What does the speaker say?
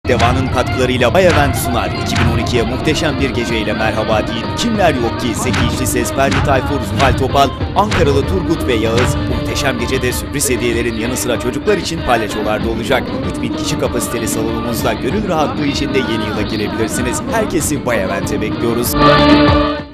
Deva'nın katkılarıyla Bay Event sunar. 2012'ye muhteşem bir geceyle merhaba deyin. Kimler yok ki? Zeki İşlises, Ferdi Tayfur, Zuhal Topal, Ankaralı Turgut ve Yağız. Muhteşem gecede sürpriz hediyelerin yanı sıra çocuklar için palyaçolar da olacak. 3000 kişi kapasiteli salonumuzda gönül rahatlığı içinde yeni yıla girebilirsiniz. Herkesi Bay Event'e bekliyoruz.